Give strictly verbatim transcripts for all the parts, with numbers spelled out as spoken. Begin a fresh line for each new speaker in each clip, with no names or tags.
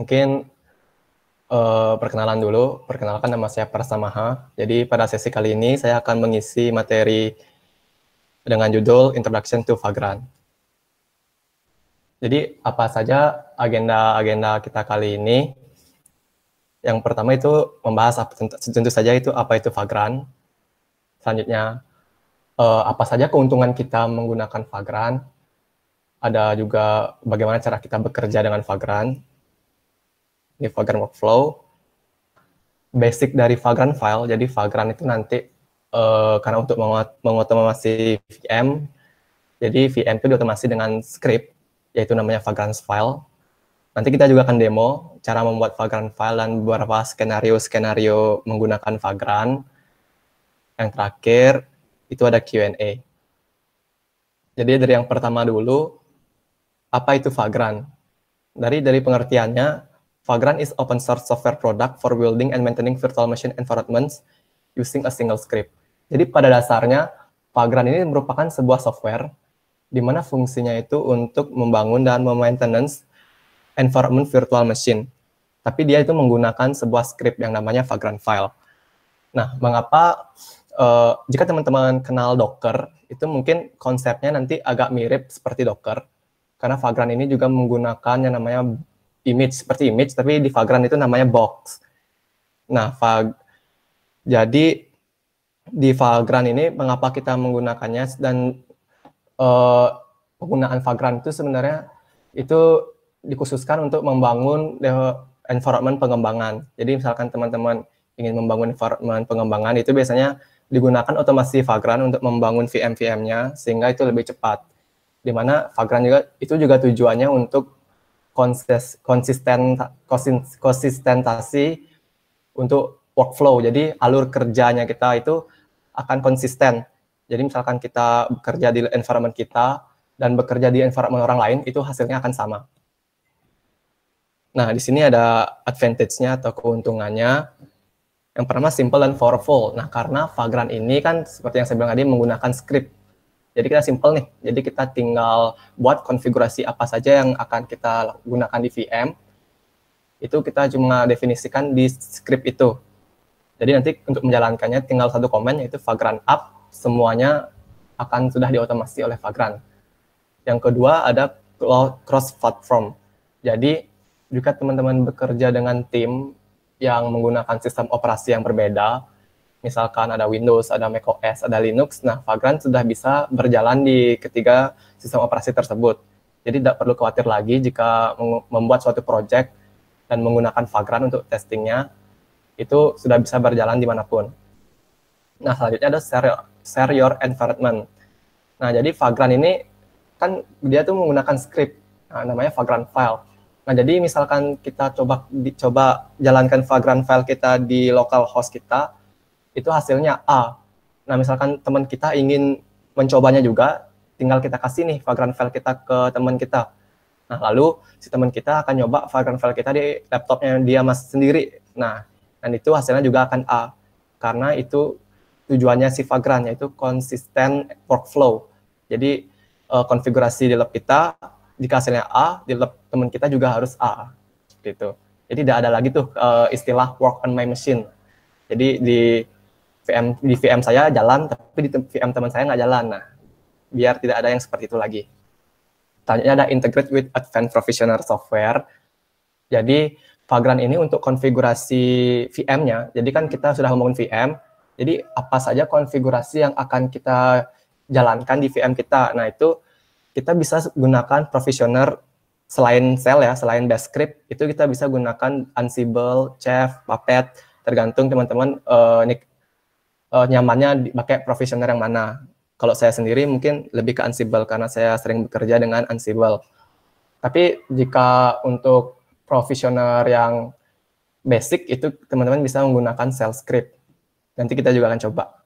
Mungkin uh, perkenalan dulu. Perkenalkan, nama saya Prasamaha. Jadi pada sesi kali ini saya akan mengisi materi dengan judul Introduction to Vagrant. Jadi apa saja agenda-agenda kita kali ini? Yang pertama itu membahas apa, tentu saja itu apa itu Vagrant. Selanjutnya uh, apa saja keuntungan kita menggunakan Vagrant. Ada juga bagaimana cara kita bekerja dengan Vagrant. Ini Vagrant workflow. Basic dari Vagrant file. Jadi Vagrant itu nanti uh, karena untuk mengotomasi V M, jadi V M itu diotomasi dengan script, yaitu namanya Vagrant file. Nanti kita juga akan demo cara membuat Vagrant file dan beberapa skenario-skenario menggunakan Vagrant. Yang terakhir itu ada Q and A. Jadi dari yang pertama dulu, apa itu Vagrant? Dari dari pengertiannya, Vagrant is open source software product for building and maintaining virtual machine environments using a single script. Jadi pada dasarnya, Vagrant ini merupakan sebuah software di mana fungsinya itu untuk membangun dan memaintenance environment virtual machine. Tapi dia itu menggunakan sebuah script yang namanya Vagrant file. Nah, mengapa uh, jika teman-teman kenal Docker, itu mungkin konsepnya nanti agak mirip seperti Docker. Karena Vagrant ini juga menggunakan yang namanya image, seperti image, tapi di Vagrant itu namanya box. Nah, Vag jadi di Vagrant ini mengapa kita menggunakannya, dan uh, penggunaan Vagrant itu sebenarnya itu dikhususkan untuk membangun environment pengembangan. Jadi misalkan teman-teman ingin membangun environment pengembangan, itu biasanya digunakan otomasi Vagrant untuk membangun V M-V M-nya sehingga itu lebih cepat. Di mana Vagrant juga itu juga tujuannya untuk konsisten konsistentasi untuk workflow. Jadi alur kerjanya kita itu akan konsisten. Jadi misalkan kita bekerja di environment kita dan bekerja di environment orang lain, itu hasilnya akan sama. Nah, di sini ada advantage-nya atau keuntungannya. Yang pertama, simple dan powerful. Nah, karena Vagrant ini kan seperti yang saya bilang tadi menggunakan script. Jadi kita simple nih. Jadi kita tinggal buat konfigurasi apa saja yang akan kita gunakan di V M. Itu kita cuma definisikan di script itu. Jadi nanti untuk menjalankannya tinggal satu command, yaitu Vagrant up. Semuanya akan sudah diotomasi oleh Vagrant. Yang kedua ada cross-platform. Jadi jika teman-teman bekerja dengan tim yang menggunakan sistem operasi yang berbeda, misalkan ada Windows, ada macOS, ada Linux, nah Vagrant sudah bisa berjalan di ketiga sistem operasi tersebut. Jadi tidak perlu khawatir lagi jika membuat suatu project dan menggunakan Vagrant untuk testingnya, itu sudah bisa berjalan dimanapun. Nah, selanjutnya ada share, share your environment. Nah, jadi Vagrant ini kan dia tuh menggunakan script, nah, namanya Vagrant file. Nah, jadi misalkan kita coba coba jalankan Vagrant file kita di local host kita, itu hasilnya A. Nah, misalkan teman kita ingin mencobanya juga, tinggal kita kasih nih Vagrant file kita ke teman kita. Nah, lalu si teman kita akan nyoba Vagrant file kita di laptopnya dia mas sendiri. Nah, dan itu hasilnya juga akan A. Karena itu tujuannya si Vagrant, yaitu konsisten workflow. Jadi, eh, konfigurasi di lab kita, jika hasilnya A, di lab teman kita juga harus A. Gitu. Jadi tidak ada lagi tuh uh, istilah work on my machine. Jadi di V M di V M saya jalan, tapi di V M teman saya nggak jalan. Nah, biar tidak ada yang seperti itu lagi. Selanjutnya ada integrate with advanced professional software. Jadi Vagrant ini untuk konfigurasi V M-nya. Jadi kan kita sudah ngomongin V M. Jadi apa saja konfigurasi yang akan kita jalankan di V M kita. Nah, itu kita bisa gunakan professional selain Shell ya, selain Bash script, itu kita bisa gunakan Ansible, Chef, Puppet, tergantung teman-teman uh, uh, nyamannya pakai professional yang mana. Kalau saya sendiri mungkin lebih ke Ansible karena saya sering bekerja dengan Ansible. Tapi jika untuk profesional yang basic itu teman-teman bisa menggunakan Shell script. Nanti kita juga akan coba.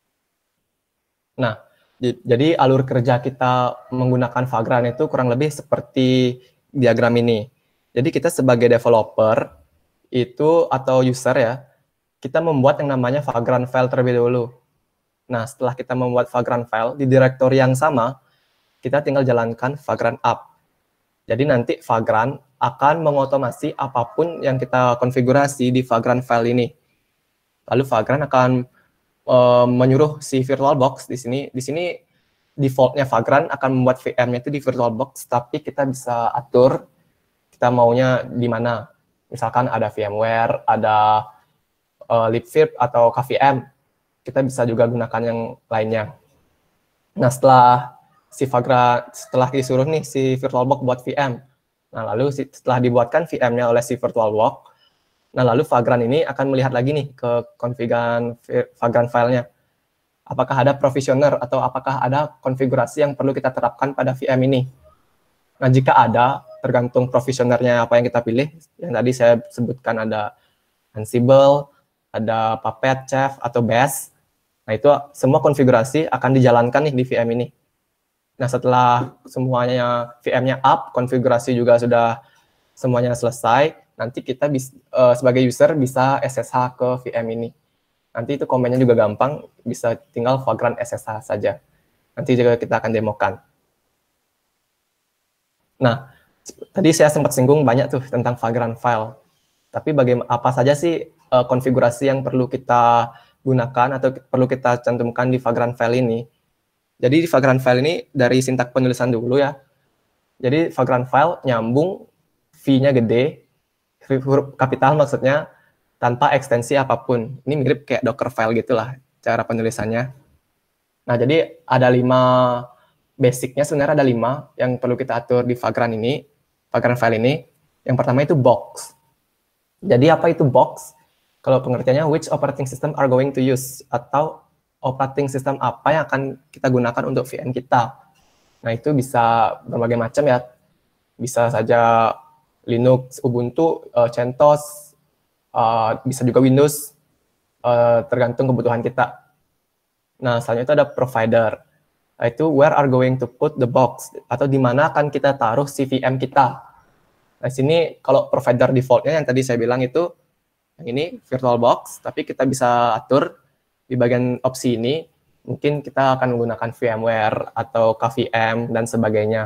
Nah, jadi alur kerja kita menggunakan Vagrant itu kurang lebih seperti diagram ini. Jadi kita sebagai developer itu atau user ya, kita membuat yang namanya Vagrant file terlebih dahulu. Nah, setelah kita membuat Vagrant file di direktori yang sama, kita tinggal jalankan Vagrant up. Jadi nanti Vagrant akan mengotomasi apapun yang kita konfigurasi di Vagrant file ini. Lalu Vagrant akan uh, menyuruh si VirtualBox di sini. Di sini defaultnya Vagrant akan membuat V M-nya itu di VirtualBox, tapi kita bisa atur kita maunya di mana. Misalkan ada VMware, ada uh, libvirt atau K V M. Kita bisa juga gunakan yang lainnya. Nah, setelah si Vagrant, setelah disuruh nih si VirtualBox buat V M, nah lalu setelah dibuatkan V M-nya oleh si VirtualBox, nah lalu Vagrant ini akan melihat lagi nih ke konfigan Vagrant filenya. Apakah ada provisioner atau apakah ada konfigurasi yang perlu kita terapkan pada V M ini. Nah, jika ada, tergantung provisionernya apa yang kita pilih. Yang tadi saya sebutkan ada Ansible, ada Puppet, Chef, atau Bash. Nah, itu semua konfigurasi akan dijalankan nih di V M ini. Nah, setelah semuanya V M-nya up, konfigurasi juga sudah semuanya selesai, nanti kita bisa, uh, sebagai user bisa S S H ke V M ini. Nanti itu komennya juga gampang, bisa tinggal Vagrant S S H saja. Nanti juga kita akan demokan. Nah, tadi saya sempat singgung banyak tuh tentang Vagrant file. Tapi bagaimana apa saja sih uh, konfigurasi yang perlu kita gunakan atau perlu kita cantumkan di Vagrant file ini? Jadi di Vagrant file ini dari sintak penulisan dulu ya. Jadi Vagrant file nyambung V-nya gede, huruf kapital maksudnya, tanpa ekstensi apapun. Ini mirip kayak Docker file gitulah cara penulisannya. Nah, jadi ada lima basicnya, sebenarnya ada lima yang perlu kita atur di Vagrant ini, Vagrant file ini. Yang pertama itu box. Jadi apa itu box? Kalau pengertiannya, which operating system are going to use, atau operating system apa yang akan kita gunakan untuk V M kita. Nah, itu bisa berbagai macam ya. Bisa saja Linux, Ubuntu, uh, CentOS, uh, bisa juga Windows, uh, tergantung kebutuhan kita. Nah, selanjutnya itu ada provider. Itu where are going to put the box, atau di mana akan kita taruh si V M kita. Nah, sini kalau provider defaultnya yang tadi saya bilang itu, yang ini VirtualBox, tapi kita bisa atur di bagian opsi ini, mungkin kita akan menggunakan VMware atau K V M dan sebagainya.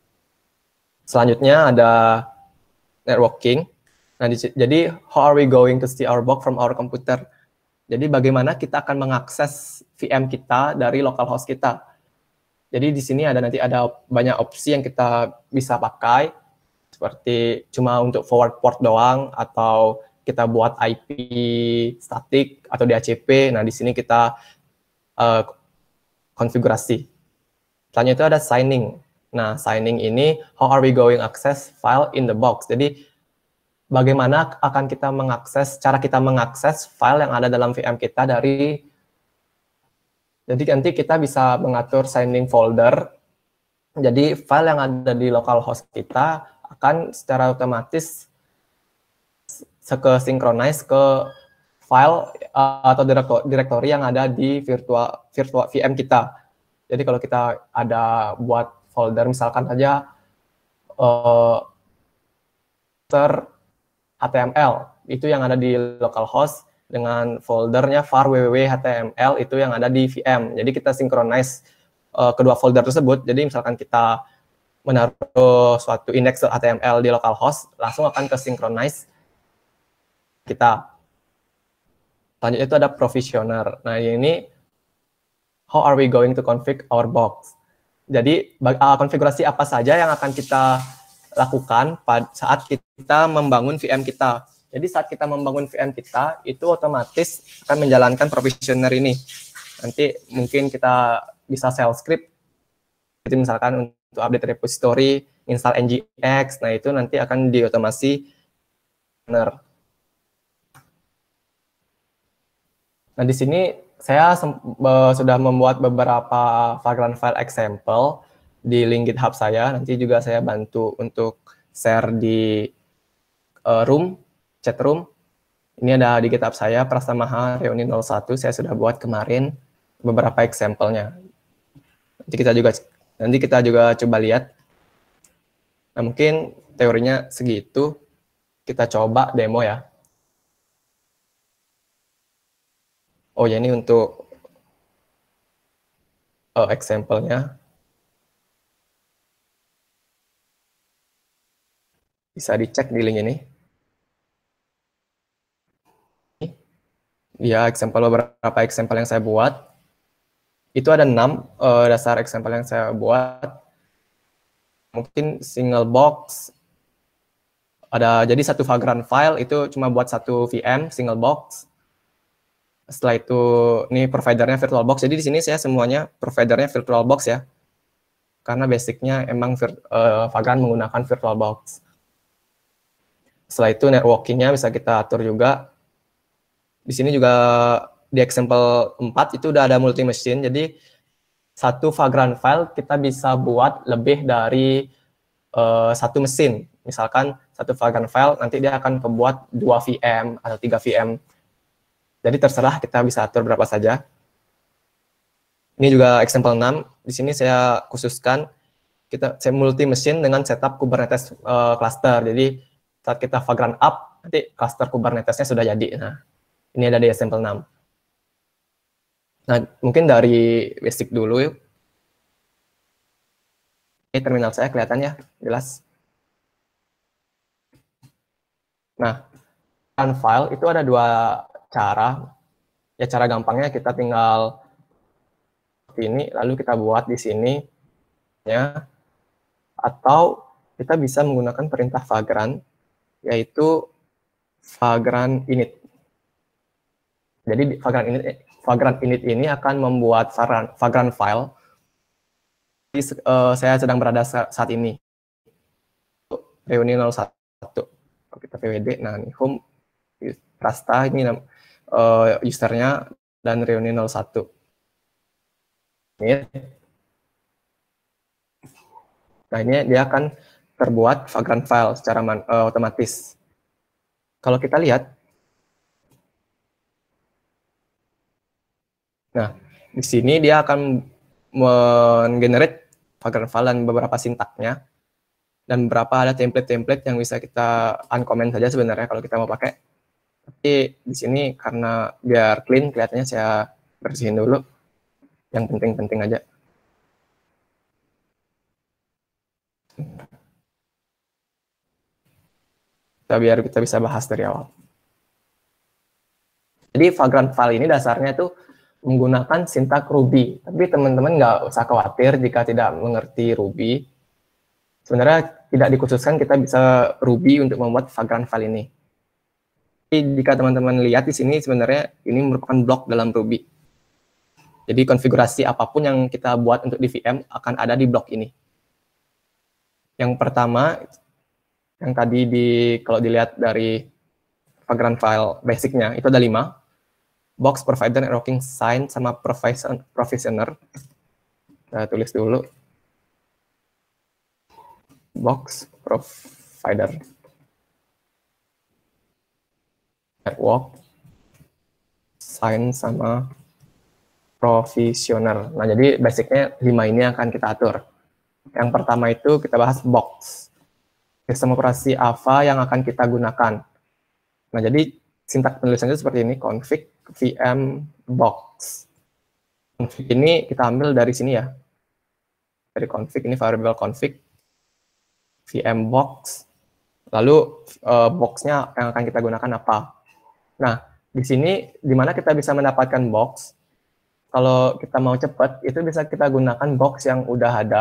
Selanjutnya ada networking. Nah, jadi how are we going to see our box from our computer? Jadi bagaimana kita akan mengakses V M kita dari localhost kita. Jadi di sini ada nanti ada banyak opsi yang kita bisa pakai, seperti cuma untuk forward port doang, atau kita buat I P statik atau D H C P. Nah, di sini kita uh, konfigurasi. Selanjutnya itu ada signing. Nah, signing ini, how are we going access file in the box? Jadi, bagaimana akan kita mengakses, cara kita mengakses file yang ada dalam V M kita dari, jadi nanti kita bisa mengatur signing folder. Jadi, file yang ada di localhost kita akan secara otomatis ke-synchronize ke file uh, atau direktori yang ada di virtual virtual V M kita. Jadi kalau kita ada buat folder misalkan saja uh, H T M L itu yang ada di localhost dengan foldernya var www H T M L itu yang ada di V M. Jadi kita synchronize uh, kedua folder tersebut. Jadi misalkan kita menaruh suatu index H T M L di localhost, langsung akan ke-synchronize kita. Selanjutnya itu ada provisioner. Nah, ini how are we going to config our box? Jadi, uh, konfigurasi apa saja yang akan kita lakukan pada saat kita membangun V M kita. Jadi, saat kita membangun V M kita, itu otomatis akan menjalankan provisioner ini. Nanti mungkin kita bisa shell script, jadi misalkan untuk update repository, install N G X, nah itu nanti akan diotomasi. Benar. Nah, di sini saya sudah membuat beberapa Vagrant file example di link GitHub saya. Nanti juga saya bantu untuk share di uh, room, chat room. Ini ada di GitHub saya, Prastamaha Reuni nol satu. Saya sudah buat kemarin beberapa example-nya. Nanti kita juga nanti kita juga coba lihat. Nah, mungkin teorinya segitu. Kita coba demo ya. Oh ya, ini untuk uh, example-nya. Bisa dicek di link ini. Ya, example beberapa example yang saya buat. Itu ada enam uh, dasar example yang saya buat. Mungkin single box. Ada jadi satu Vagrant file itu cuma buat satu V M single box. Setelah itu ini providernya VirtualBox. Jadi di sini saya semuanya providernya VirtualBox ya. Karena basicnya emang uh, Vagrant menggunakan VirtualBox. Setelah itu networking-nya bisa kita atur juga. Di sini juga di example empat itu udah ada multi machine. Jadi satu Vagrant file kita bisa buat lebih dari uh, satu mesin. Misalkan satu Vagrant file nanti dia akan kebuat dua V M atau tiga V M. Jadi terserah kita bisa atur berapa saja. Ini juga example enam. Di sini saya khususkan kita saya multi machine dengan setup Kubernetes uh, cluster. Jadi saat kita Vagrant up nanti cluster Kubernetesnya sudah jadi. Nah, ini ada di example enam. Nah, mungkin dari basic dulu yuk. Ini terminal saya kelihatan ya, jelas. Nah, file itu ada dua cara. Ya, cara gampangnya kita tinggal seperti ini, lalu kita buat di sini. Ya. Atau kita bisa menggunakan perintah Vagrant, yaitu Vagrant init. Jadi Vagrant init, Vagrant init ini akan membuat Vagrant, Vagrant file. Jadi, uh, saya sedang berada saat ini. Reuni nol satu. Kalau kita P W D, nah ini home, Rasta, ini uh, usernya, dan Reuni nol satu. Ini. Nah ini dia akan terbuat Vagrant file secara man, uh, otomatis. Kalau kita lihat, nah, di sini dia akan menggenerate Vagrant file dan beberapa sintaknya, dan beberapa ada template-template yang bisa kita uncomment saja sebenarnya kalau kita mau pakai. Tapi di sini karena biar clean kelihatannya saya bersihin dulu yang penting-penting aja. Kita biar kita bisa bahas dari awal. Jadi Vagrant file ini dasarnya tuh menggunakan sintak Ruby. Tapi teman-teman nggak usah khawatir jika tidak mengerti Ruby. Sebenarnya tidak dikhususkan kita bisa Ruby untuk membuat Vagrant file ini. Jadi jika teman-teman lihat di sini sebenarnya ini merupakan blok dalam Ruby. Jadi konfigurasi apapun yang kita buat untuk di V M akan ada di blok ini. Yang pertama, yang tadi di kalau dilihat dari Vagrant file basicnya itu ada lima. Box, provider, networking, sign, sama provisioner. Kita tulis dulu. Box, provider, network, sign, sama provisioner. Nah, jadi basicnya lima ini akan kita atur. Yang pertama itu kita bahas box. Sistem operasi apa yang akan kita gunakan. Nah, jadi sintak penulisannya seperti ini, config vm box. Config ini kita ambil dari sini ya. Dari config, ini variable config vm box. Lalu uh, box-nya yang akan kita gunakan apa. Nah, di sini di mana kita bisa mendapatkan box. Kalau kita mau cepat, itu bisa kita gunakan box yang udah ada.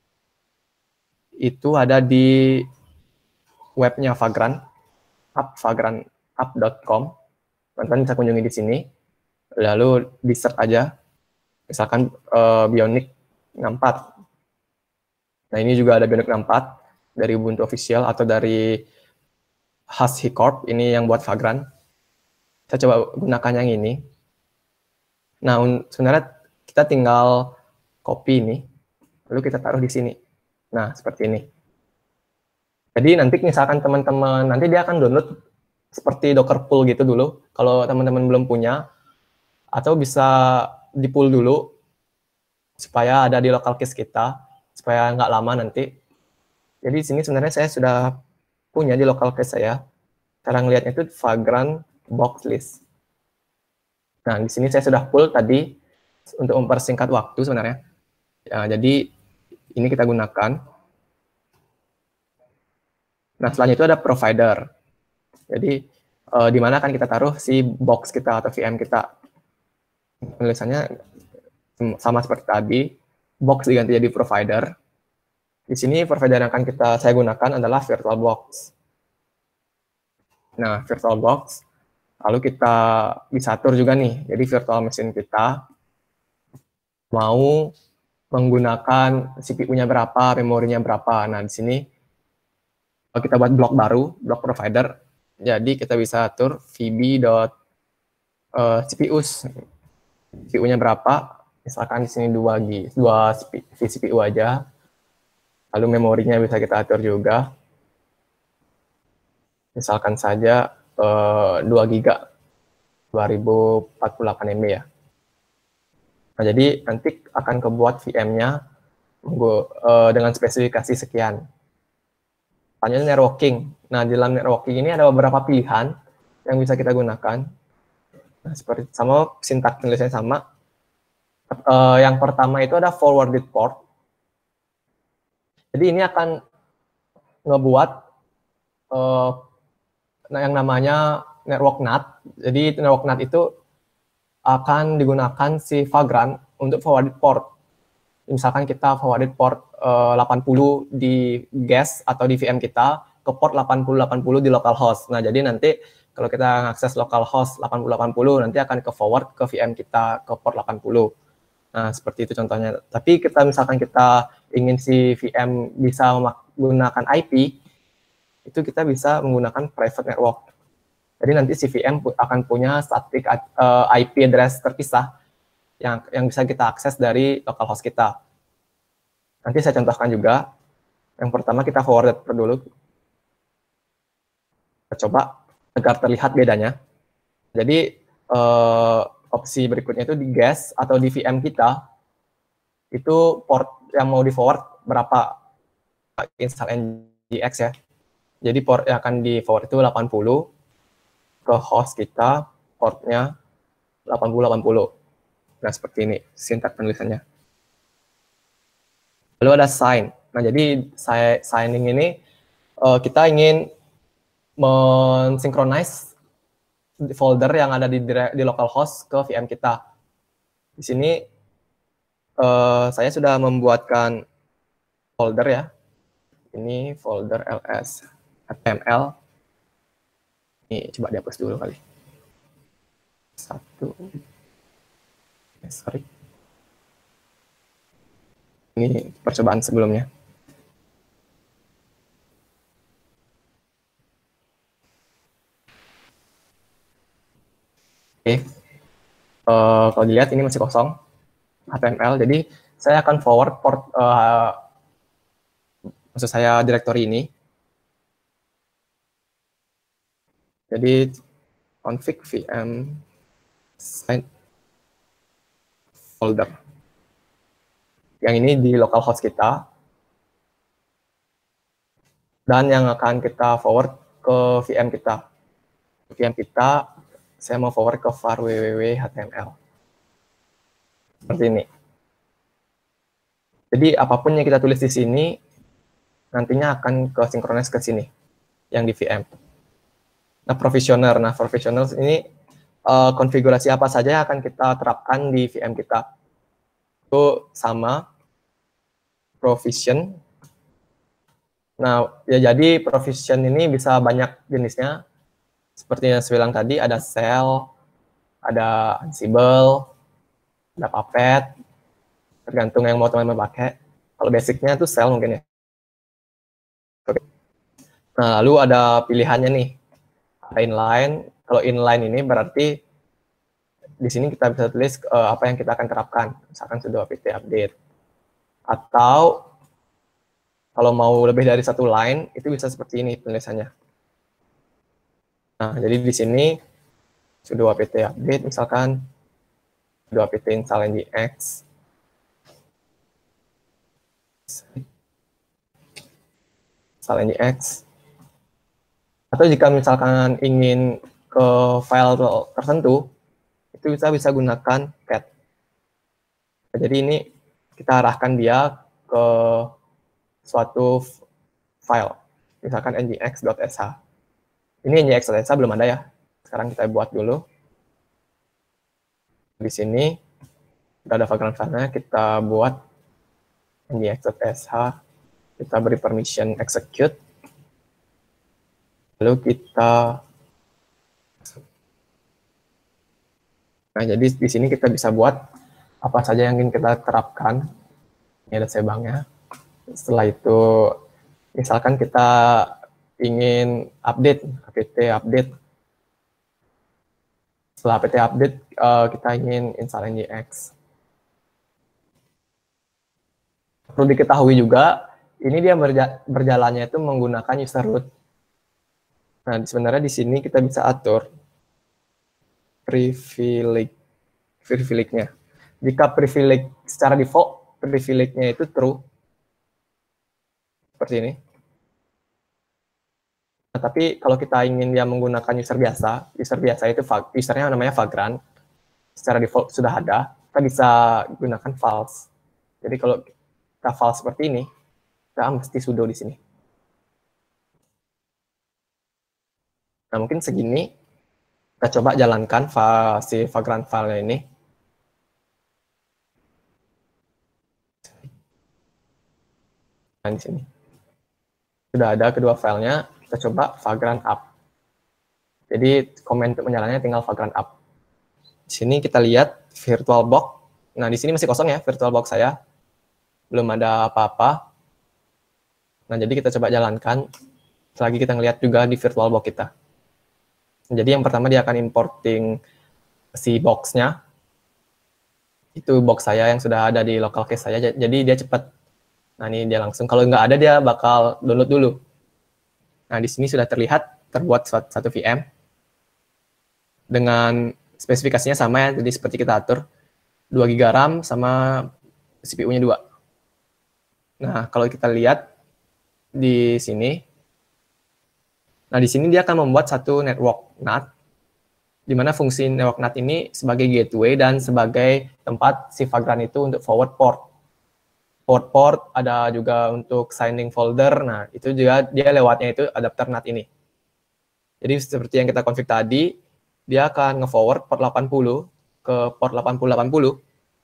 Itu ada di webnya Vagrant, app vagrant app dot com. Teman-teman bisa kunjungi di sini. Lalu di search aja. Misalkan uh, Bionic enam puluh empat. Nah, ini juga ada Bionic enam puluh empat dari Ubuntu Official atau dari Husky Corp. Ini yang buat Vagrant. Saya coba gunakan yang ini. Nah, sebenarnya kita tinggal copy ini. Lalu kita taruh di sini. Nah, seperti ini. Jadi nanti misalkan teman-teman, nanti dia akan download seperti Docker Pool gitu dulu, kalau teman-teman belum punya, atau bisa di pool dulu, supaya ada di local case kita, supaya nggak lama nanti. Jadi di sini sebenarnya saya sudah punya di local case saya. Cara ngelihatnya itu Vagrant box list. Nah, di sini saya sudah pull tadi, untuk mempersingkat waktu sebenarnya. Ya, jadi ini kita gunakan. Nah, selanjutnya itu ada provider. Jadi, uh, di mana akan kita taruh si box kita atau V M kita. Tulisannya sama seperti tadi, box diganti jadi provider. Di sini provider yang akan kita saya gunakan adalah VirtualBox. Nah, VirtualBox, lalu kita bisa atur juga nih, jadi virtual machine kita mau menggunakan C P U-nya berapa, memorinya berapa. Nah, di sini kalau kita buat blok baru, blok provider, jadi kita bisa atur vb.cpus, C P U-nya berapa, misalkan di sini dua G, dua C P U aja, lalu memorinya bisa kita atur juga, misalkan saja eh, dua giga, dua ribu empat puluh delapan M B ya. Nah, jadi nanti akan kebuat V M-nya uh, dengan spesifikasi sekian. Selanjutnya networking. Nah, di dalam networking ini ada beberapa pilihan yang bisa kita gunakan. Nah, seperti sama sintaks tulisannya sama. Uh, yang pertama itu ada forwarded port. Jadi ini akan ngebuat uh, yang namanya network N A T. Jadi network N A T itu akan digunakan si Vagrant untuk forwarded port. Misalkan kita forwarded port uh, delapan puluh di guest atau di V M kita ke port delapan puluh delapan puluh di localhost. Nah, jadi nanti kalau kita akses localhost delapan puluh delapan puluh nanti akan ke forward ke V M kita ke port delapan puluh. Nah, seperti itu contohnya. Tapi kita misalkan kita ingin si V M bisa menggunakan I P, itu kita bisa menggunakan private network. Jadi nanti si V M akan punya static uh, I P address terpisah yang yang bisa kita akses dari localhost kita. Nanti saya contohkan juga. Yang pertama kita forward dulu. Kita coba agar terlihat bedanya. Jadi uh, opsi berikutnya itu di guest atau di V M kita itu port yang mau di forward berapa, install N G X ya. Jadi port yang akan di forward itu delapan puluh ke host kita, portnya delapan puluh delapan puluh. Nah, seperti ini sintaks penulisannya. Lalu ada sign. Nah, jadi saya signing ini uh, kita ingin mensinkronize folder yang ada di, di localhost ke V M kita. Di sini uh, saya sudah membuatkan folder ya. Ini folder ls H T M L. Ini coba dihapus dulu kali. Satu. Eh, sorry. Ini percobaan sebelumnya. Oke. Uh, kalau dilihat ini masih kosong H T M L. Jadi saya akan forward port, uh, maksud saya directory ini. Jadi config vm sign folder. Yang ini di localhost kita. Dan yang akan kita forward ke V M kita. V M kita, saya mau forward ke var www H T M L. Seperti ini. Jadi apapun yang kita tulis di sini, nantinya akan ke synchronize ke sini, yang di V M. Nah, provisioner. Nah, provisioner ini uh, konfigurasi apa saja yang akan kita terapkan di V M kita. Itu sama provision. Nah, ya jadi provision ini bisa banyak jenisnya. Seperti yang saya bilang tadi, ada Shell, ada Ansible, ada Puppet, tergantung yang mau teman-teman pakai. Kalau basicnya itu Shell mungkin ya. Oke. Nah, lalu ada pilihannya nih. Ada inline. Kalau inline ini berarti di sini kita bisa tulis uh, apa yang kita akan terapkan. Misalkan sudo apt update. Atau kalau mau lebih dari satu line, itu bisa seperti ini tulisannya. Nah, jadi di sini sudo apt update misalkan, sudo apt install nginx. Install nginx. Atau jika misalkan ingin ke file tertentu, itu bisa bisa gunakan cat. Nah, jadi ini kita arahkan dia ke suatu file. misalkan ngx.sh. Ini ngx.sh belum ada ya. Sekarang kita buat dulu. Di sini udah ada vagrant file-nya, kita buat ngx.sh, kita beri permission execute. Lalu kita Nah, jadi di sini kita bisa buat apa saja yang ingin kita terapkan. Ini ada sebangnya. Setelah itu, misalkan kita ingin update, apt update. Setelah apt update, uh, kita ingin install ngx. Perlu diketahui juga, ini dia berja berjalannya itu menggunakan user root. Nah, sebenarnya di sini kita bisa atur privilege, privilege-nya. Jika privilege secara default, privilege-nya itu true, seperti ini. Nah, tapi kalau kita ingin dia menggunakan user biasa, user biasa itu usernya namanya Vagrant, secara default sudah ada, kita bisa gunakan false. Jadi kalau kita false seperti ini, kita mesti sudo di sini. Nah, mungkin segini. Kita coba jalankan si Vagrant file ini. Nah, di sini. Sudah ada kedua filenya, kita coba Vagrant up. Jadi komen untuk menjalannya tinggal Vagrant up. Di sini kita lihat VirtualBox. Nah, di sini masih kosong ya VirtualBox saya. Belum ada apa-apa. Nah, jadi kita coba jalankan. Selagi kita ngelihat juga di VirtualBox kita. Jadi yang pertama dia akan importing si box-nya. Itu box saya yang sudah ada di local cache saya, jadi dia cepat. Nah, ini dia langsung. Kalau nggak ada, dia bakal download dulu. Nah, di sini sudah terlihat terbuat satu V M. Dengan spesifikasinya sama ya, jadi seperti kita atur. dua giga RAM sama C P U-nya dua. Nah, kalau kita lihat di sini, nah, di sini dia akan membuat satu network N A T, di mana fungsi network N A T ini sebagai gateway dan sebagai tempat si Vagrant itu untuk forward port. Forward port ada juga untuk signing folder, nah itu juga dia lewatnya itu adapter N A T ini. Jadi seperti yang kita config tadi, dia akan nge-forward port delapan puluh ke port delapan puluh delapan puluh.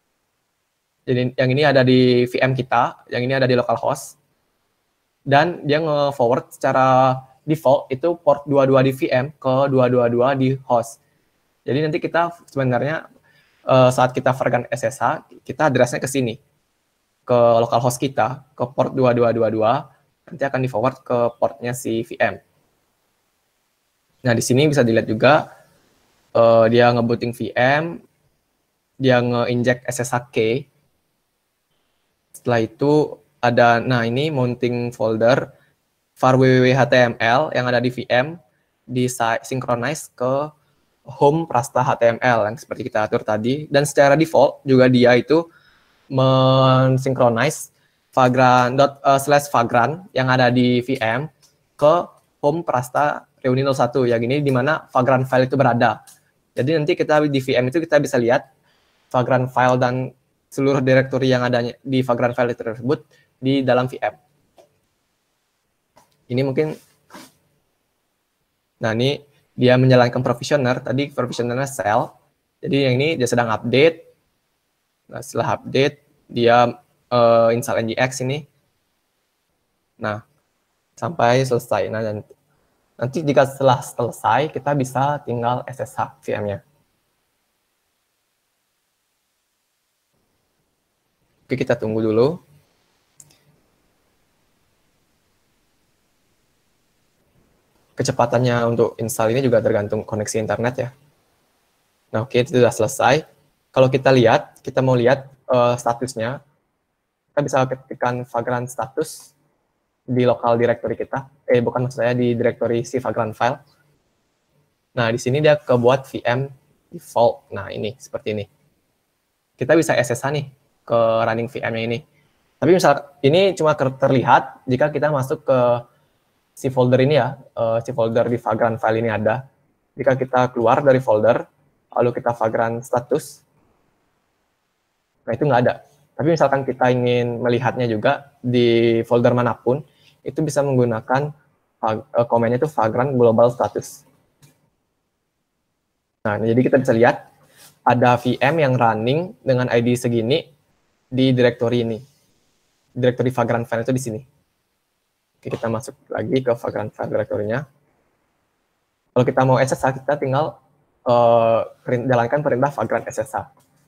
Jadi yang ini ada di V M kita, yang ini ada di localhost. Dan dia nge-forward secara default itu port dua puluh dua di V M ke dua ratus dua puluh dua di host. Jadi nanti kita sebenarnya uh, saat kita Vagrant S S H, kita address-nya ke sini. Ke localhost kita, ke port dua puluh dua dua puluh dua, nanti akan di-forward ke portnya si V M. Nah, di sini bisa dilihat juga uh, dia ngebooting V M, dia nge-inject S S H key. Setelah itu ada, nah ini mounting folder var www H T M L yang ada di V M di synchronize ke home Prasta H T M L yang seperti kita atur tadi, dan secara default juga dia itu mensynchronize vagrant dot uh, slash vagrant yang ada di V M ke home Prasta Reuni nol satu yang ini di mana vagrant file itu berada. Jadi nanti kita di V M itu kita bisa lihat vagrant file dan seluruh direktori yang ada di vagrant file tersebut di dalam V M. Ini mungkin, nah ini dia menjalankan provisioner, tadi provisionernya shell, jadi yang ini dia sedang update. Nah, setelah update, dia uh, install ngx ini. Nah, sampai selesai. Nah, nanti, nanti jika setelah selesai, kita bisa tinggal S S H V M-nya. Oke, kita tunggu dulu. Kecepatannya untuk install ini juga tergantung koneksi internet ya. Nah, oke, itu sudah selesai. Kalau kita lihat, kita mau lihat uh, statusnya, kita bisa ketikkan Vagrant status di lokal directory kita. Eh, bukan maksud saya di directory si Vagrant file. Nah, di sini dia kebuat V M default. Nah, ini, seperti ini. Kita bisa S S H nih ke running V M-nya ini. Tapi misal ini cuma terlihat jika kita masuk ke si folder ini ya, uh, si folder di Vagrant file ini ada. Jika kita keluar dari folder, lalu kita Vagrant status, nah itu nggak ada. Tapi misalkan kita ingin melihatnya juga di folder manapun, itu bisa menggunakan uh, komennya itu Vagrant global status. Nah, jadi kita bisa lihat ada V M yang running dengan I D segini di directory ini. Directory Vagrant file itu di sini. Oke, kita masuk lagi ke Vagrant file directory-nya. Kalau kita mau S S H, kita tinggal uh, jalankan perintah Vagrant S S H.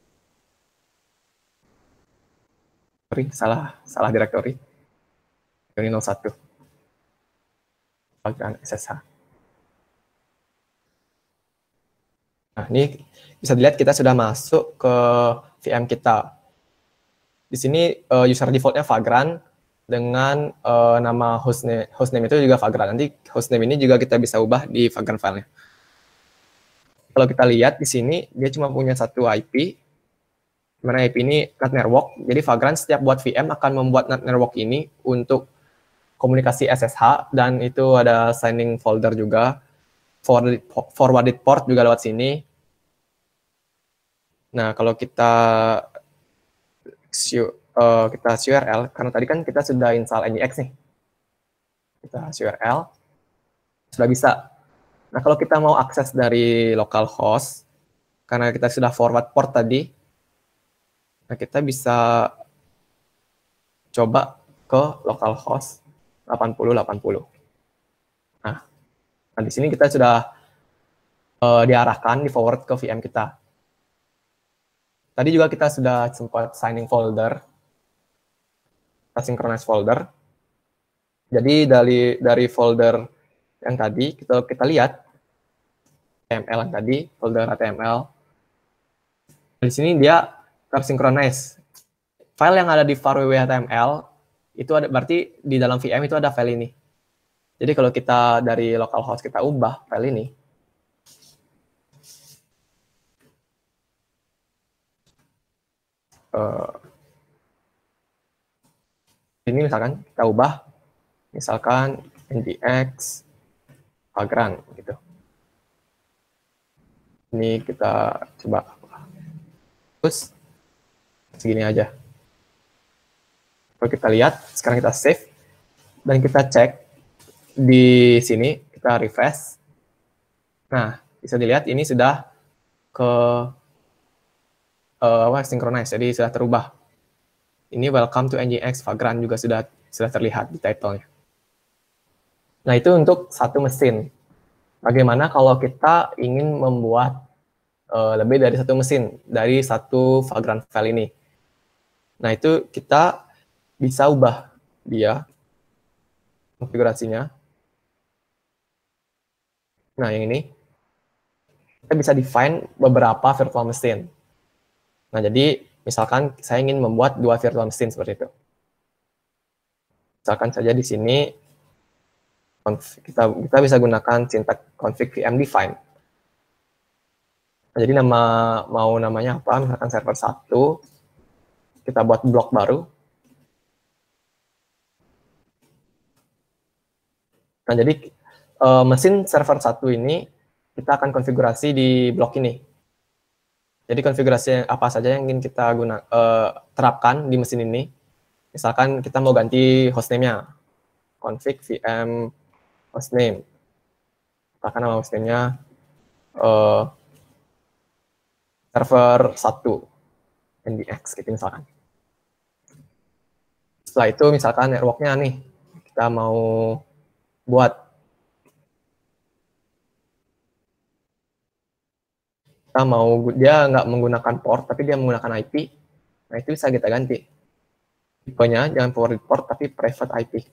Sorry, salah, salah directory. Ini nol satu. Vagrant S S H. Nah, ini bisa dilihat kita sudah masuk ke V M kita. Di sini uh, user default-nya Vagrant dengan uh, nama hostname, hostname itu juga Vagrant. Nanti hostname ini juga kita bisa ubah di Vagrant file-nya. Kalau kita lihat di sini, dia cuma punya satu I P, dimana I P ini NAT network. Jadi Vagrant setiap buat V M akan membuat NAT network ini untuk komunikasi S S H, dan itu ada signing folder juga, forwarded, forwarded port juga lewat sini. Nah, kalau kita uh, kita C U R L, karena tadi kan kita sudah install N G X nih. Kita C U R L, sudah bisa. Nah, kalau kita mau akses dari localhost, karena kita sudah forward port tadi, nah kita bisa coba ke localhost delapan puluh delapan puluh. Nah, nah di sini kita sudah uh, diarahkan, di forward ke V M kita. Tadi juga kita sudah sempat signing folder, kita synchronize folder. Jadi dari dari folder yang tadi kita kita lihat H T M L yang tadi, folder H T M L. Di sini dia tersynchronize. File yang ada di var W W H T M L itu ada, berarti di dalam V M itu ada file ini. Jadi kalau kita dari localhost kita ubah file ini, uh, ini misalkan kita ubah, misalkan Nginx Vagrant gitu. Ini kita coba terus segini aja. Kalau kita lihat, sekarang kita save dan kita cek di sini, kita refresh. Nah, bisa dilihat ini sudah ke uh, apa, synchronize, jadi sudah terubah. Ini welcome to Nginx Vagrant juga sudah sudah terlihat di title-nya. Nah, itu untuk satu mesin. Bagaimana kalau kita ingin membuat uh, lebih dari satu mesin, dari satu Vagrant file ini? Nah, itu kita bisa ubah dia, konfigurasinya. Nah, yang ini. Kita bisa define beberapa virtual machine. Nah, jadi misalkan saya ingin membuat dua virtual machine seperti itu. Misalkan saja di sini kita kita bisa gunakan sintak config vm define. Nah, jadi nama mau namanya apa? Misalkan server satu, kita buat blok baru. Nah, jadi uh, mesin server satu ini kita akan konfigurasi di blok ini. Jadi konfigurasi apa saja yang ingin kita guna, uh, terapkan di mesin ini. Misalkan kita mau ganti hostname-nya, config vm hostname. Misalkan nama hostname-nya uh, server satu, Nginx gitu misalkan. Setelah itu misalkan network-nya nih, kita mau buat. Kita mau, dia nggak menggunakan port, tapi dia menggunakan I P. Nah, itu bisa kita ganti. Tipenya jangan forwarded port, tapi private I P.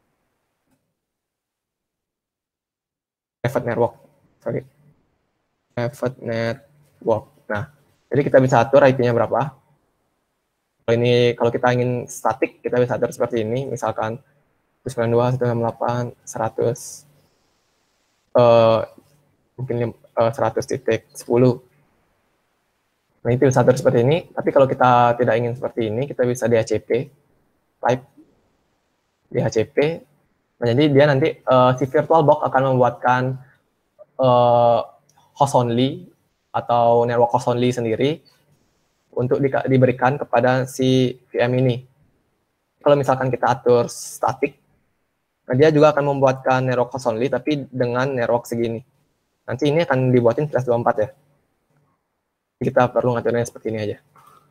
Private network. Sorry. Private network. Nah, jadi kita bisa atur I P-nya berapa. Kalau ini, kalau kita ingin statik, kita bisa atur seperti ini. Misalkan seratus sembilan puluh dua, seratus enam puluh delapan, seratus, uh, mungkin uh, seratus titik sepuluh. Nah, itu bisa atur seperti ini. Tapi kalau kita tidak ingin seperti ini, kita bisa D H C P, type D H C P. Nah, jadi dia nanti uh, si VirtualBox akan membuatkan uh, host only atau network host only sendiri untuk di, diberikan kepada si V M ini. Kalau misalkan kita atur static, nah Nah, dia juga akan membuatkan network host only, tapi dengan network segini. Nanti ini akan dibuatin plus dua puluh empat ya. Kita perlu ngaturnya seperti ini aja.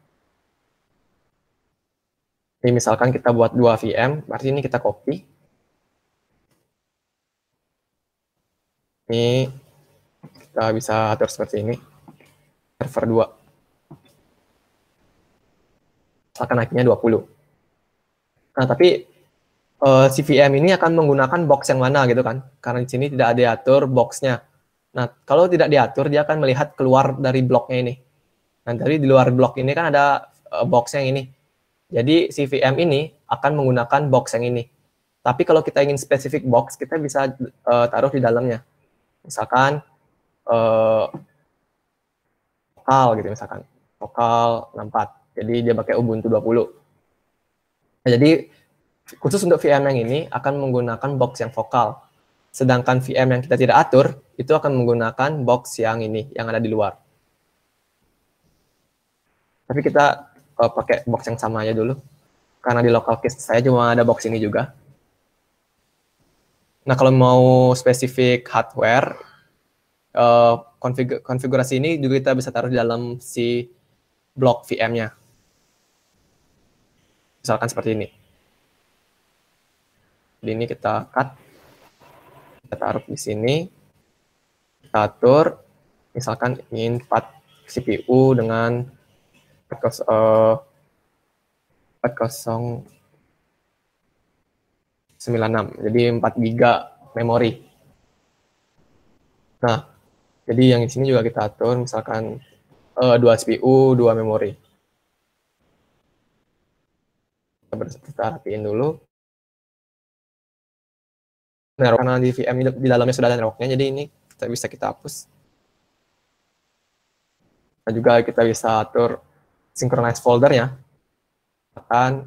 Ini misalkan kita buat dua V M, berarti ini kita copy. Ini kita bisa atur seperti ini. Server dua. Misalkan I P-nya dua puluh. Nah, tapi uh, si V M ini akan menggunakan box yang mana gitu kan. Karena di sini tidak diatur box-nya. Nah, kalau tidak diatur, dia akan melihat keluar dari bloknya ini. Nah, dari di luar blok ini kan ada uh, box yang ini. Jadi si V M ini akan menggunakan box yang ini. Tapi kalau kita ingin spesifik box, kita bisa uh, taruh di dalamnya. Misalkan uh, lokal gitu misalkan. Lokal enam puluh empat. Jadi dia pakai Ubuntu dua puluh. Nah, jadi khusus untuk V M yang ini akan menggunakan box yang vokal. Sedangkan V M yang kita tidak atur, itu akan menggunakan box yang ini, yang ada di luar. Tapi kita uh, pakai box yang sama aja dulu. Karena di local case saya cuma ada box ini juga. Nah, kalau mau spesifik hardware, uh, konfig konfigurasi ini juga kita bisa taruh di dalam si blok V M-nya. Misalkan seperti ini. Jadi ini kita cut. Kita taruh di sini. Kita atur. Misalkan ingin empat C P U dengan empat nol sembilan enam, jadi empat giga memori. Nah, jadi yang di sini juga kita atur, misalkan uh, dua C P U, dua memori. Kita, kita rapiin dulu. Nah, karena di V M di dalamnya sudah ada networknya, jadi ini kita bisa kita hapus. Nah, juga kita bisa atur synchronize foldernya. Akan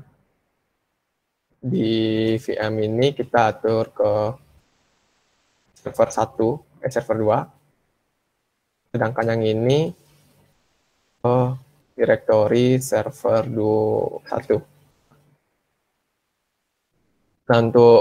di V M ini kita atur ke server satu, eh server dua. Sedangkan yang ini ke directory server satu. Nah, untuk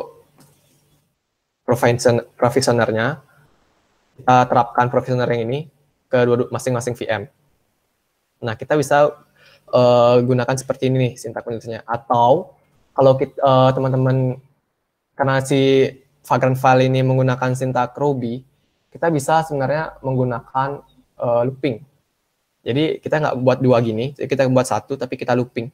provisionernya, kita terapkan provisioner yang ini ke masing-masing V M. Nah, kita bisa uh, gunakan seperti ini nih sintak penulisnya. Atau kalau uh, teman-teman, karena si Vagrant file ini menggunakan sintak Ruby, kita bisa sebenarnya menggunakan uh, looping. Jadi kita nggak buat dua gini, jadi kita buat satu tapi kita looping.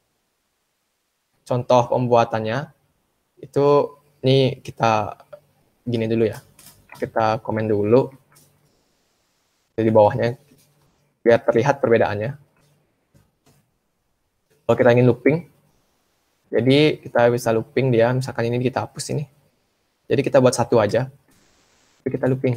Contoh pembuatannya itu ini kita gini dulu ya. Kita komen dulu di bawahnya biar terlihat perbedaannya. Kalau kita ingin looping, jadi kita bisa looping dia, misalkan ini kita hapus ini. Jadi kita buat satu aja, tapi kita looping.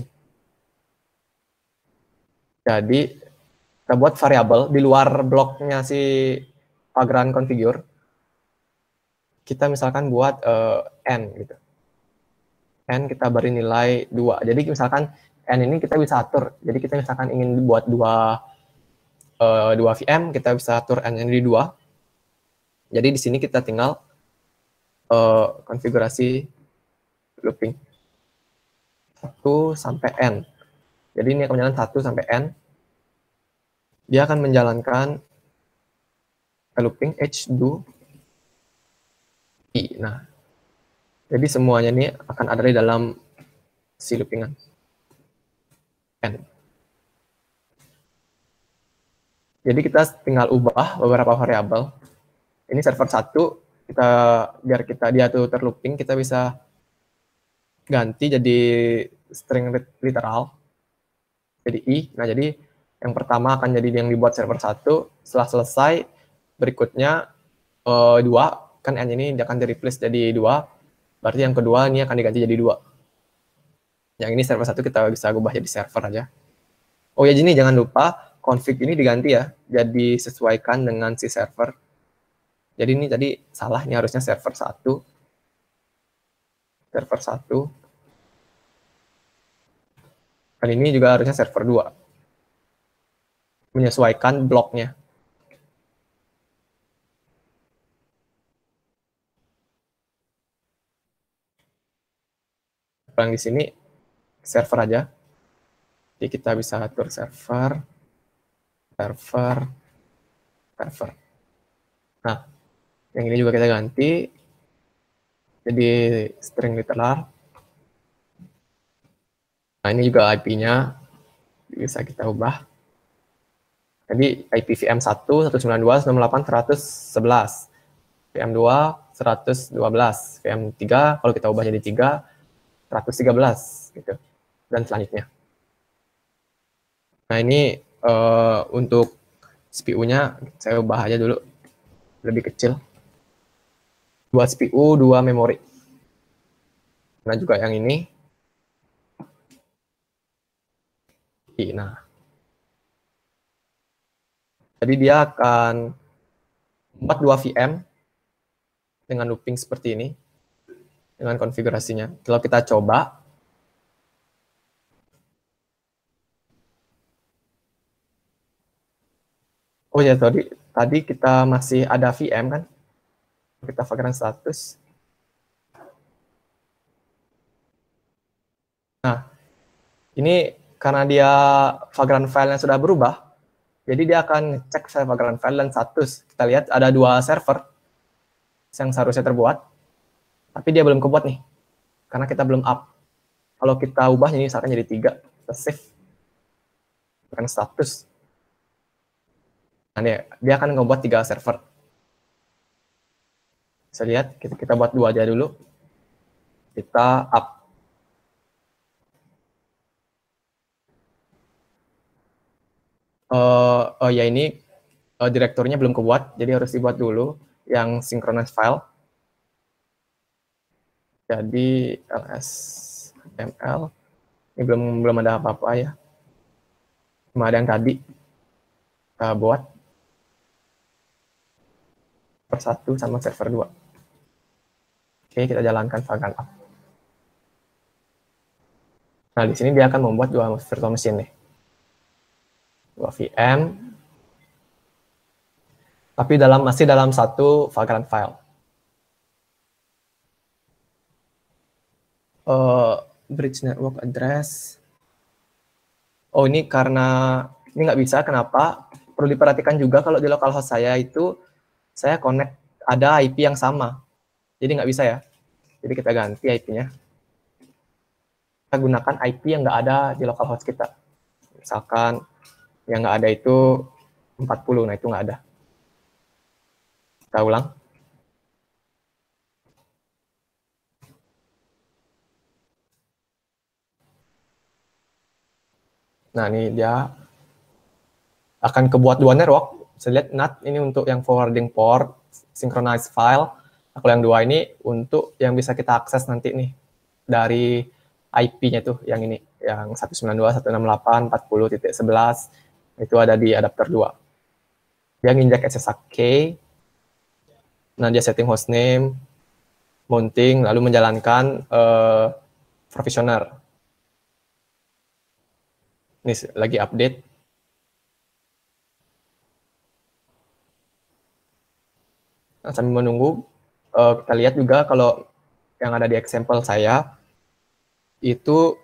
Jadi kita buat variabel di luar bloknya si Vagrant configure. Kita misalkan buat uh, n gitu. N kita beri nilai dua. Jadi misalkan n ini kita bisa atur. Jadi kita misalkan ingin buat dua uh, dua V M, kita bisa atur n ini di dua. Jadi di sini kita tinggal uh, konfigurasi looping satu sampai n. Jadi ini akan menjalankan satu sampai n. Dia akan menjalankan looping h do i. Nah, jadi semuanya ini akan ada di dalam si loopingan n. Jadi kita tinggal ubah beberapa variabel. Ini server satu, kita biar kita dia tuh terlooping, kita bisa ganti jadi string literal, jadi i. Nah, jadi yang pertama akan jadi yang dibuat server satu. Setelah selesai, berikutnya uh, dua, kan n ini akan di replace jadi dua. Berarti yang kedua ini akan diganti jadi dua. Yang ini server satu kita bisa ubah jadi server aja. Oh ya, jadi jangan lupa config ini diganti ya, jadi sesuaikan dengan si server. Jadi ini tadi salah, ini harusnya server satu. Server satu. Dan ini juga harusnya server dua. Menyesuaikan bloknya. Yang di sini server aja. Jadi kita bisa atur server, server, server. Nah, yang ini juga kita ganti. Jadi string literal. Nah, ini juga I P-nya bisa kita ubah. Jadi I P V M satu, seratus sembilan puluh dua, seratus enam puluh delapan, seratus sebelas. V M dua, seratus dua belas. V M tiga, kalau kita ubah jadi tiga, seratus tiga belas. Gitu. Dan selanjutnya. Nah, ini uh, untuk C P U-nya saya ubah aja dulu. Lebih kecil. Dua C P U, dua memori. Nah, juga yang ini. Nah, jadi dia akan membuat dua V M dengan looping seperti ini, dengan konfigurasinya. Kalau kita coba, oh ya tadi tadi kita masih ada V M kan? Kita Vagrant status. Nah, ini karena dia Vagrant file-nya sudah berubah, jadi dia akan ngecek file Vagrant file dan status. Kita lihat ada dua server yang seharusnya terbuat, tapi dia belum kebuat nih, karena kita belum up. Kalau kita ubah ini misalkan jadi tiga, kita save, bukan status. Nah, dia, dia akan ngebuat tiga server. Bisa lihat, kita, kita buat dua aja dulu. Kita up. Uh, oh ya ini uh, direkturnya belum kebuat, jadi harus dibuat dulu yang synchronize file. Jadi lsml ini belum belum ada apa-apa ya, cuma ada yang tadi kita buat server satu sama server dua. Oke, kita jalankan Vagrant up. Nah, di sini dia akan membuat dua virtual machine nih. Dua V M, tapi dalam masih dalam satu Vagrant file. Uh, bridge network address. Oh, ini karena ini nggak bisa, kenapa? Perlu diperhatikan juga kalau di localhost saya itu, saya connect ada I P yang sama. Jadi nggak bisa ya. Jadi kita ganti I P-nya. Kita gunakan I P yang nggak ada di localhost kita. Misalkan yang nggak ada itu empat puluh, nah itu nggak ada. Kita ulang. Nah, ini dia akan kebuat dua network. Saya lihat N A T ini untuk yang forwarding port, synchronize file. Nah, kalau yang dua ini untuk yang bisa kita akses nanti nih dari I P-nya tuh, yang ini, yang seratus sembilan puluh dua, seratus enam puluh delapan, empat puluh titik sebelas. Itu ada di adapter dua. Dia nginjak S S H key, nah dia setting hostname, mounting, lalu menjalankan uh, provisioner. Ini lagi update. Nah, sambil menunggu, uh, kita lihat juga kalau yang ada di example saya, itu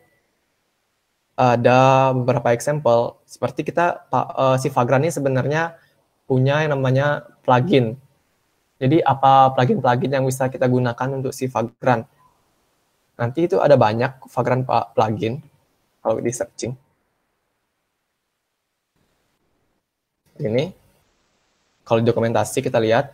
ada beberapa example, seperti kita, uh, si Vagrant ini sebenarnya punya yang namanya plugin. Jadi apa plugin-plugin yang bisa kita gunakan untuk si Vagrant? Nanti itu ada banyak Vagrant plugin, kalau di searching. Ini, kalau di dokumentasi kita lihat.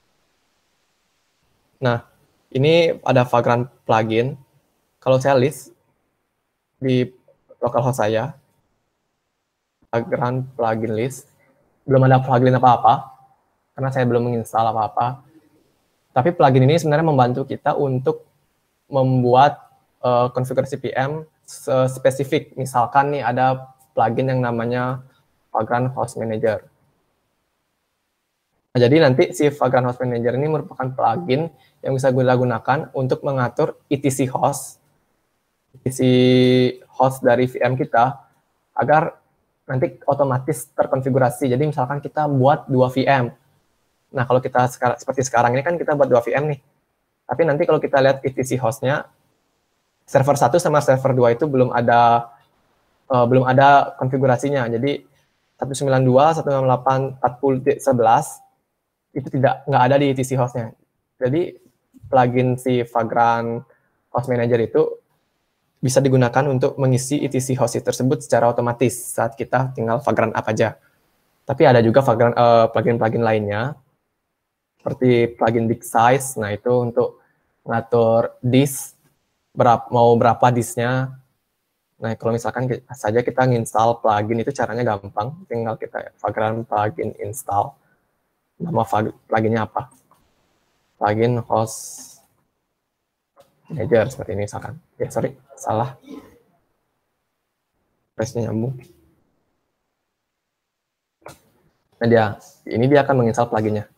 Nah, ini ada Vagrant plugin. Kalau saya list di localhost saya, Vagrant plugin list, belum ada plugin apa-apa, karena saya belum menginstal apa-apa. Tapi plugin ini sebenarnya membantu kita untuk membuat uh, konfigurasi V M spesifik. Misalkan nih ada plugin yang namanya Vagrant Host Manager. Nah, jadi nanti si Vagrant Host Manager ini merupakan plugin yang bisa kita gunakan untuk mengatur E T C host, E T C host dari V M kita, agar nanti otomatis terkonfigurasi. Jadi misalkan kita buat dua V M. Nah, kalau kita sekarang, seperti sekarang ini kan kita buat dua V M nih. Tapi nanti kalau kita lihat E T C host-nya, server satu sama server dua itu belum ada uh, belum ada konfigurasinya. Jadi seratus sembilan puluh dua, seratus enam puluh delapan, empat puluh titik sebelas itu tidak nggak ada di E T C hostnya. Jadi plugin si Vagrant Host Manager itu bisa digunakan untuk mengisi E T C host tersebut secara otomatis saat kita tinggal Vagrant app aja. Tapi ada juga Vagrant uh, plugin-plugin lainnya seperti plugin disk size. Nah, itu untuk ngatur disk berapa, mau berapa disknya. Nah, kalau misalkan saja kita nginstal plugin itu caranya gampang, tinggal kita Vagrant plugin install. Nama pluginnya apa? Plugin host manager seperti ini misalkan. Ya, sorry, salah. Pressnya nyambung. Nah, dia ini dia akan menginstal pluginnya.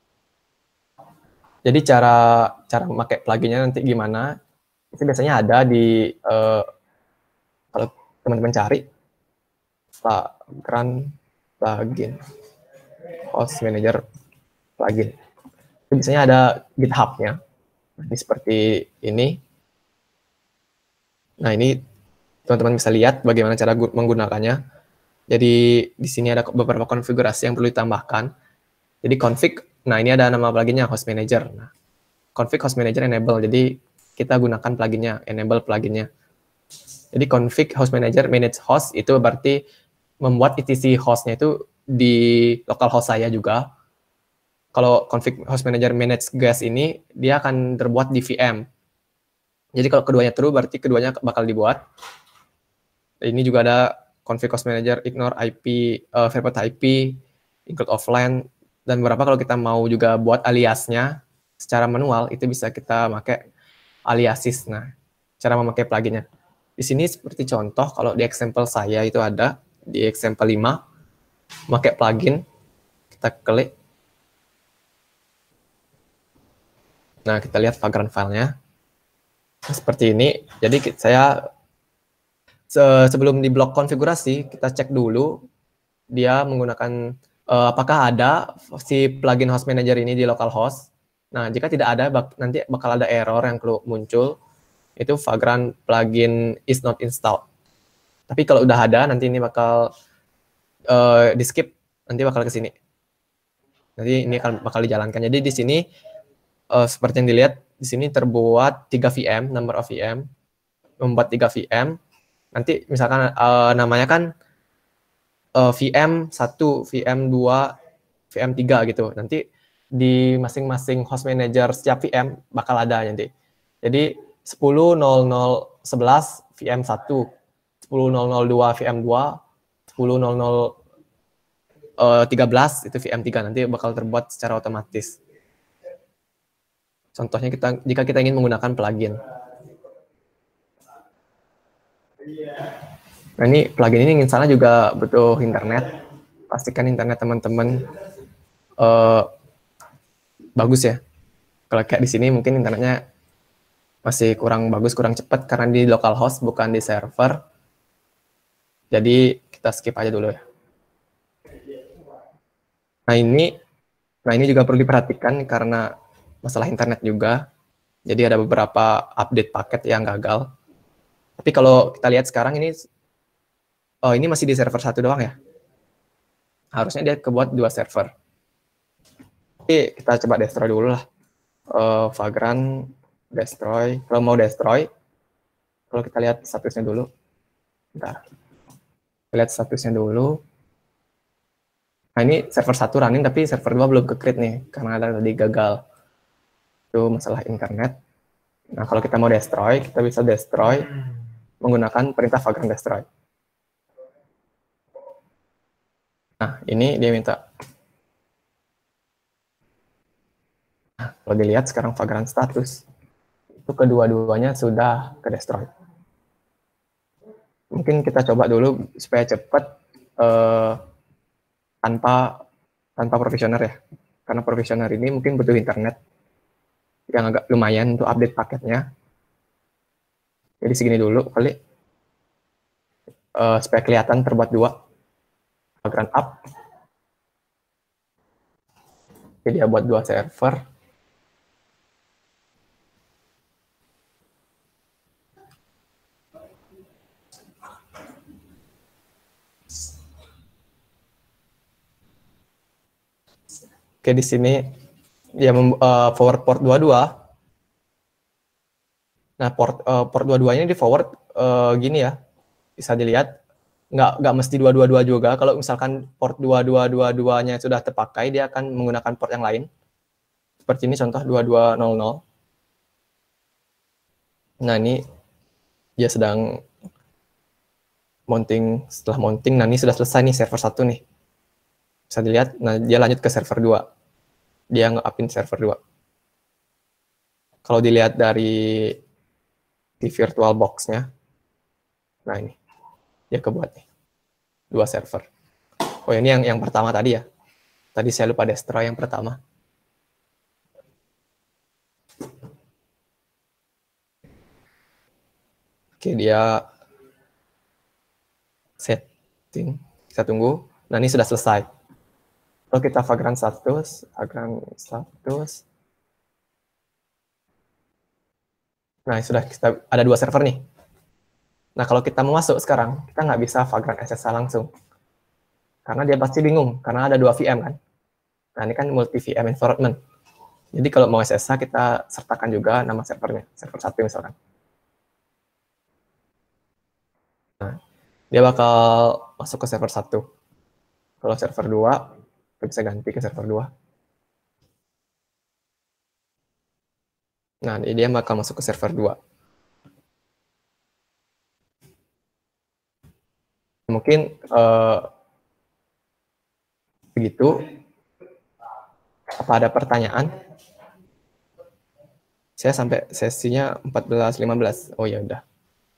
Jadi cara cara memakai pluginnya nanti gimana? Itu biasanya ada di uh, kalau teman-teman cari Vagrant plugin host manager plugin. Itu biasanya ada GitHub-nya. Ini seperti ini. Nah, ini teman-teman bisa lihat bagaimana cara menggunakannya. Jadi di sini ada beberapa konfigurasi yang perlu ditambahkan. Jadi config, nah ini ada nama pluginnya host manager. Nah, config host manager enable. Jadi kita gunakan pluginnya, enable pluginnya. Jadi config host manager manage host itu berarti membuat E T C hostnya itu di local host saya juga. Kalau config host manager manage guest ini, dia akan terbuat di V M. Jadi kalau keduanya true, berarti keduanya bakal dibuat. Ini juga ada config host manager, ignore I P, uh, verify I P, include offline, dan beberapa kalau kita mau juga buat aliasnya secara manual, itu bisa kita pakai aliasis. Nah, cara memakai pluginnya. Di sini seperti contoh, kalau di example saya itu ada, di example lima, memakai plugin, kita klik. Nah, kita lihat Vagrant filenya. Seperti ini. Jadi saya sebelum di blok konfigurasi, kita cek dulu dia menggunakan uh, apakah ada si plugin host manager ini di localhost. Nah, jika tidak ada, bak nanti bakal ada error yang muncul. Itu Vagrant plugin is not installed. Tapi kalau udah ada, nanti ini bakal uh, di skip, nanti bakal ke sini. Nanti ini akan bakal dijalankan. Jadi di sini uh, seperti yang dilihat, di sini terbuat tiga V M, number of V M, membuat tiga V M. Nanti misalkan uh, namanya kan uh, V M satu, V M dua, V M tiga gitu. Nanti di masing-masing host manager setiap V M bakal ada nanti. Jadi sepuluh nol nol sebelas V M satu, sepuluh nol nol dua V M dua, sepuluh nol nol tiga belas itu V M tiga, nanti bakal terbuat secara otomatis. Contohnya kita jika kita ingin menggunakan plugin. Nah, ini plugin ini misalnya juga butuh internet. Pastikan internet teman-teman uh, bagus ya. Kalau kayak di sini mungkin internetnya masih kurang bagus, kurang cepat karena di localhost bukan di server. Jadi kita skip aja dulu ya. Nah, ini nah ini juga perlu diperhatikan karena masalah internet juga. Jadi ada beberapa update paket yang gagal. Tapi kalau kita lihat sekarang ini, oh ini masih di server satu doang ya. Harusnya dia kebuat dua server. Oke, kita coba destroy dulu lah. Uh, Vagrant destroy. Kalau mau destroy, kalau kita lihat statusnya dulu. Bentar. Kita lihat statusnya dulu. Nah ini server satu running, tapi server dua belum ke-create nih, karena ada tadi gagal. Itu masalah internet. Nah kalau kita mau destroy, kita bisa destroy menggunakan perintah Vagrant destroy. Nah ini dia minta. Nah, kalau dilihat sekarang Vagrant status, itu kedua-duanya sudah ke-destroy. Mungkin kita coba dulu supaya cepat eh, tanpa tanpa provisioner ya. Karena provisioner ini mungkin butuh internet yang agak lumayan untuk update paketnya. Jadi segini dulu kali. Uh, supaya kelihatan terbuat dua. Vagrant up. Jadi dia buat dua server. Oke, di sini dia uh, forward port dua puluh dua. Nah, port uh, port dua puluh dua-nya di forward uh, gini ya. Bisa dilihat, nggak nggak mesti dua dua dua juga. Kalau misalkan port dua dua dua dua-nya sudah terpakai, dia akan menggunakan port yang lain. Seperti ini contoh dua dua nol nol. Nah, ini dia sedang mounting. Setelah mounting, nah ini sudah selesai nih server satu nih. Bisa dilihat, nah dia lanjut ke server dua. Dia nge-upin server dua. Kalau dilihat dari di virtual box-nya, nah ini, dia kebuat nih, dua server. Oh ini yang yang pertama tadi ya. Tadi saya lupa destroy yang pertama. Oke, dia setting. Kita tunggu. Nah ini sudah selesai. Kalau kita Vagrant status, Vagrant status. Nah, sudah kita ada dua server nih. Nah, kalau kita mau masuk sekarang, kita nggak bisa Vagrant S S H langsung. Karena dia pasti bingung, karena ada dua V M kan. Nah, ini kan multi V M environment. Jadi kalau mau S S H, kita sertakan juga nama servernya, server satu misalkan. Nah, dia bakal masuk ke server satu. Kalau server dua, kita bisa ganti ke server dua. Nah, dia bakal masuk ke server dua. Mungkin uh, begitu. Apa ada pertanyaan? Saya sampai sesinya empat belas lima belas. Oh ya udah.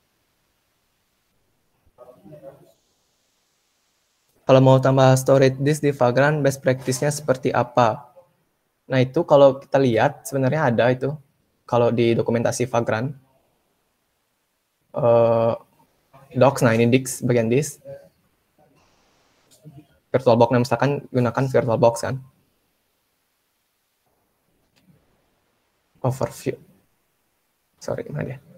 Kalau mau tambah storage disk di Vagrant, best practice-nya seperti apa? Nah, itu kalau kita lihat, sebenarnya ada itu. Kalau di dokumentasi Vagrant. Uh, docs, nah ini disk, bagian disk. VirtualBox, nah misalkan gunakan VirtualBox kan. Overview. Sorry, mana dia?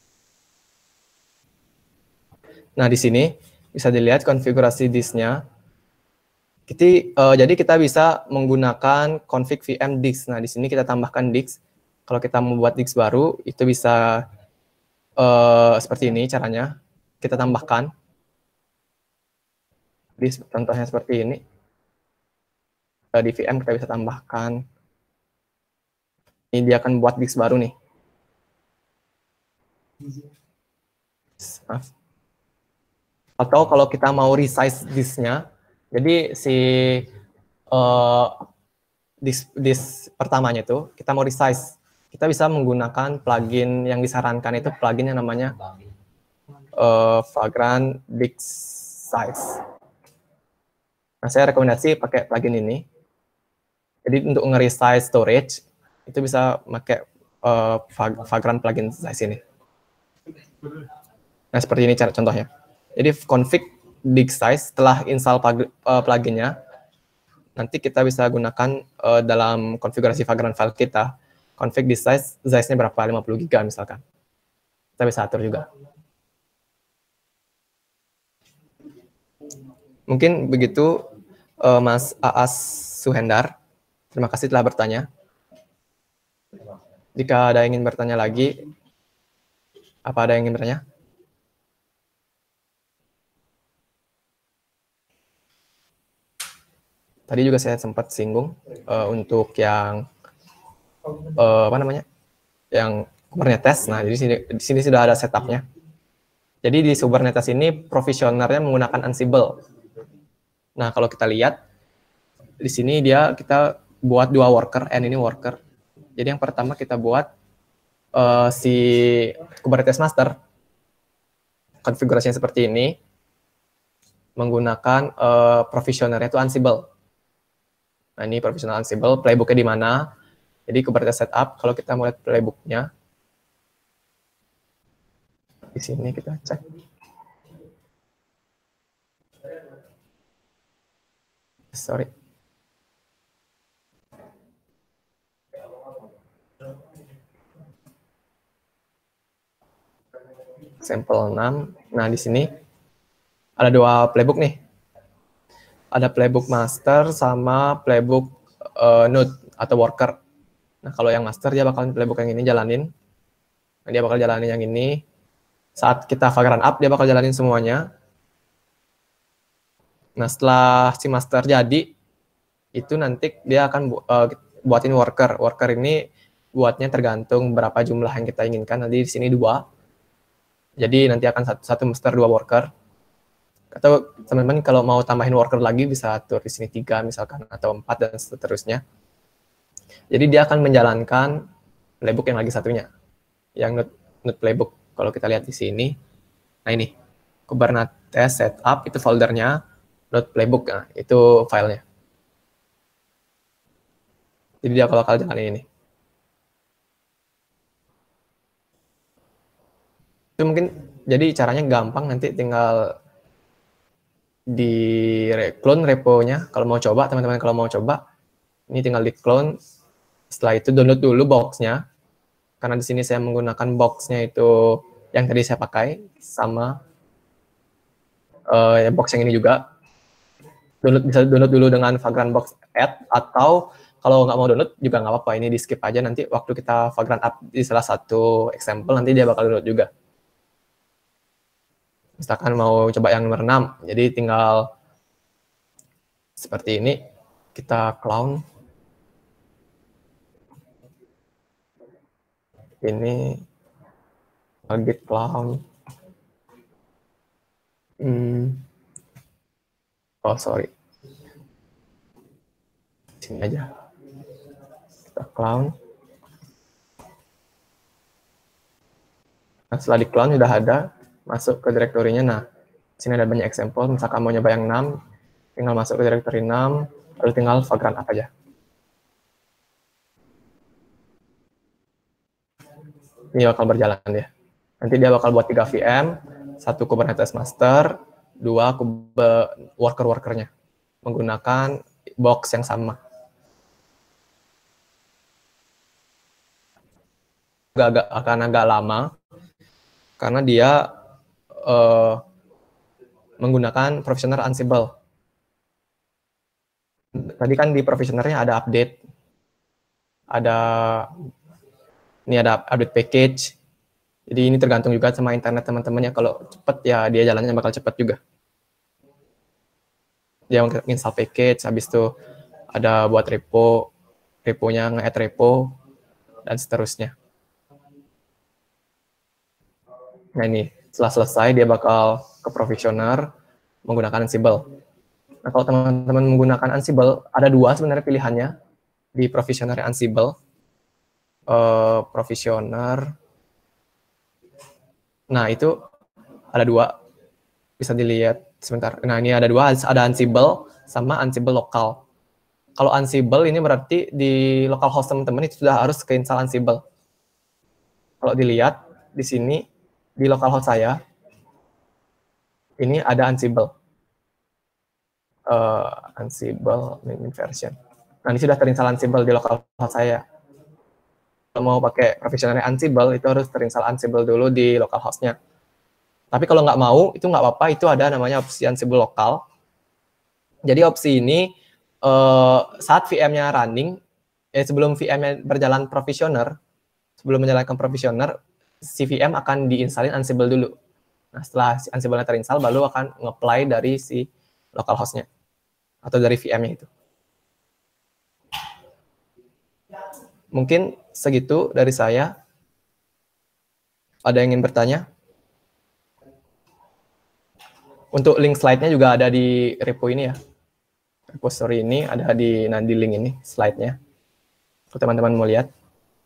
Nah, di sini bisa dilihat konfigurasi disknya. Kita, uh, jadi kita bisa menggunakan config V M disk. Nah, di sini kita tambahkan disk. Kalau kita membuat disk baru, itu bisa uh, seperti ini caranya. Kita tambahkan. Disk, contohnya seperti ini. Uh, di V M kita bisa tambahkan. Ini dia akan buat disk baru nih. Maaf. Atau kalau kita mau resize disknya, jadi si uh, disk, disk pertamanya itu kita mau resize, kita bisa menggunakan plugin yang disarankan itu plugin yang namanya uh, Vagrant Disk Size. Nah, saya rekomendasi pakai plugin ini. Jadi untuk nge-resize storage itu bisa pakai uh, Vagrant plugin size ini. Nah, seperti ini cara contohnya. Jadi config disk size setelah install pluginnya, nanti kita bisa gunakan uh, dalam konfigurasi Vagrant file kita, config disk size, size-nya berapa, lima puluh giga misalkan. Kita bisa atur juga. Mungkin begitu, uh, Mas Aas Suhendar. Terima kasih telah bertanya. Jika ada yang ingin bertanya lagi, apa ada yang ingin bertanya? Tadi juga saya sempat singgung uh, untuk yang uh, apa namanya, yang Kubernetes. Nah, di sini di sini sudah ada setupnya. Jadi di Kubernetes ini provisionernya menggunakan Ansible. Nah, kalau kita lihat di sini dia kita buat dua worker, n ini worker. Jadi yang pertama kita buat uh, si Kubernetes master. Konfigurasinya seperti ini, menggunakan uh, provisionernya itu Ansible. Nah, ini profesional Ansible, playbooknya di mana? Jadi Kubernetes setup, kalau kita mau lihat playbooknya, di sini kita cek. Sorry. Sampel enam. Nah, di sini ada dua playbook nih. Ada playbook master sama playbook uh, node atau worker. Nah, kalau yang master dia bakal playbook yang ini jalanin. Nah, dia bakal jalanin yang ini. Saat kita Vagrant up, dia bakal jalanin semuanya. Nah, setelah si master jadi, itu nanti dia akan bu uh, buatin worker. Worker ini buatnya tergantung berapa jumlah yang kita inginkan. Nanti di sini dua. Jadi nanti akan satu, satu master, dua worker. Atau teman-teman kalau mau tambahin worker lagi bisa atur di sini tiga misalkan, atau empat dan seterusnya. Jadi dia akan menjalankan playbook yang lagi satunya, yang node, node playbook. Kalau kita lihat di sini, nah ini Kubernetes setup itu foldernya, node playbook, nah itu filenya. Jadi dia bakal jalan ini. Itu mungkin jadi caranya gampang, nanti tinggal di clone repo-nya. Kalau mau coba, teman-teman kalau mau coba, ini tinggal di clone. Setelah itu download dulu box-nya. Karena di sini saya menggunakan box-nya itu yang tadi saya pakai, sama uh, ya box yang ini juga. Download, bisa download dulu dengan Vagrant Box Add, atau kalau nggak mau download juga nggak apa-apa, ini di skip aja, nanti waktu kita Vagrant up di salah satu example, nanti dia bakal download juga. Misalkan mau coba yang nomor enam, jadi tinggal seperti ini, kita clone. Ini git clone. Hmm. Oh, sorry. Sini aja. Kita clone. Nah, setelah di clone sudah ada, masuk ke direktorinya. Nah, sini ada banyak example. Misalkan mau nyoba yang enam, tinggal masuk ke directory enam, lalu tinggal Vagrant up aja. Ini bakal berjalan ya. Nanti dia bakal buat tiga V M, satu Kubernetes master, dua worker-workernya, menggunakan box yang sama. Agak, akan agak lama, karena dia uh, menggunakan provisioner Ansible. Tadi kan di provisionernya ada update, ada ini ada update package. Jadi ini tergantung juga sama internet teman-temannya. Kalau cepat ya dia jalannya bakal cepat juga. Dia install package, habis itu ada buat repo, reponya nge-add repo, dan seterusnya. Nah ini, setelah selesai dia bakal ke provisioner menggunakan Ansible. Nah kalau teman-teman menggunakan Ansible, ada dua sebenarnya pilihannya di provisioner Ansible. Uh, provisioner, nah itu ada dua, bisa dilihat sebentar. Nah ini ada dua, ada Ansible sama Ansible lokal. Kalau Ansible ini berarti di localhost teman-teman itu sudah harus keinstall Ansible. Kalau dilihat di sini di localhost saya ini ada Ansible, uh, Ansible main version. Nah ini sudah terinstall Ansible di localhost saya. Kalau mau pakai provisioner Ansible itu harus terinstall Ansible dulu di localhost-nya. Tapi kalau nggak mau, itu nggak apa-apa, itu ada namanya opsi Ansible lokal. Jadi opsi ini eh, saat V M-nya running, eh, sebelum V M-nya berjalan provisioner, sebelum menjalankan provisioner, si V M akan diinstalin Ansible dulu. Nah setelah si Ansible-nya terinstall, baru akan nge-apply dari si localhost-nya atau dari V M-nya itu. Mungkin segitu dari saya. Ada yang ingin bertanya? Untuk link slide-nya juga ada di repo ini ya. Repository ini ada di, nah, di link ini slide-nya. Kalau teman-teman mau lihat.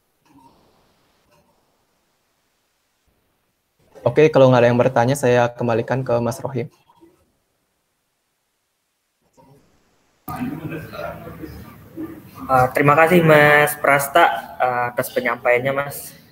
Oke, kalau nggak ada yang bertanya, saya kembalikan ke Mas Rohim.
Uh, terima kasih Mas Prasta uh, atas penyampaiannya, Mas.